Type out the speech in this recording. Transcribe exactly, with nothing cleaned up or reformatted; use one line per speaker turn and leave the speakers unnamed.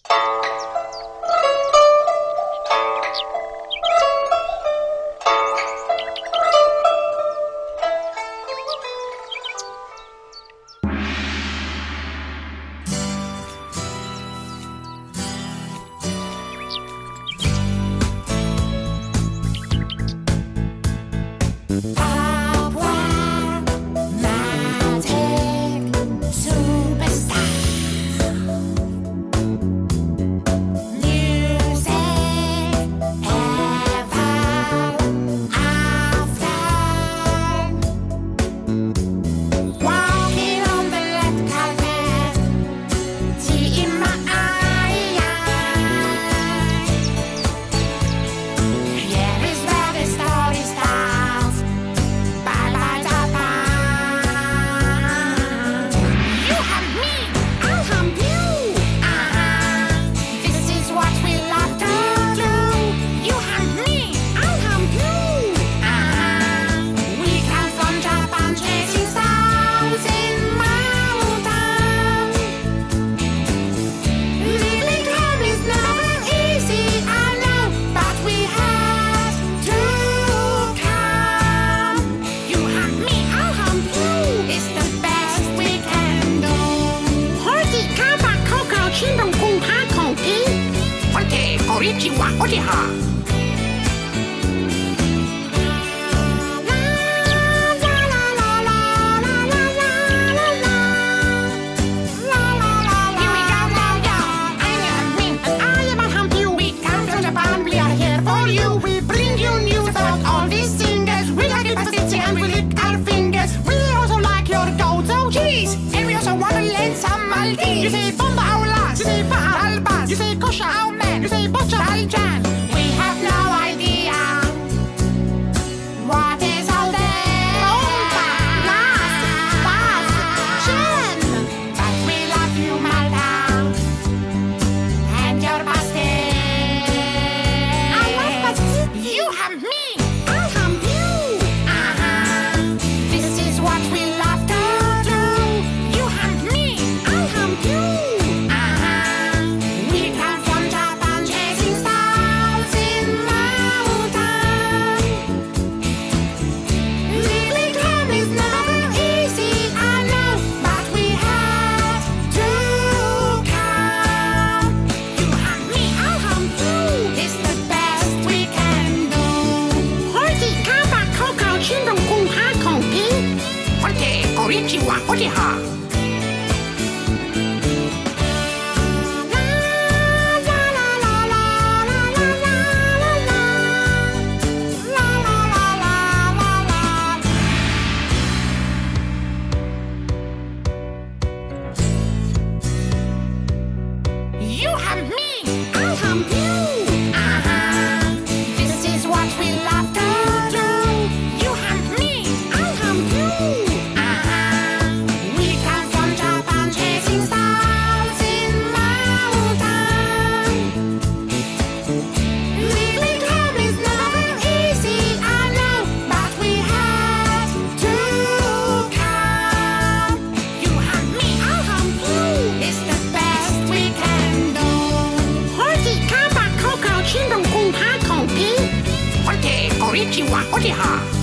Konnichiwa, Ojiha.
You say bomba our last, you say fa albas, you say kosha our man, you say bocha aljan.
We have no idea what is all that.
Bomba, last, fast, chen.
But we love you, Malta, and your pastel.
I love pastel.
You have me.
I have you.
Uh-huh. This is what we love to do. You have me.
I have you.
Konnichiwa, Ojiha. You have me.
I have you.
Uh-huh. This is what we love to do. You have me.
I have you.
Konnichiwa, Ojiha.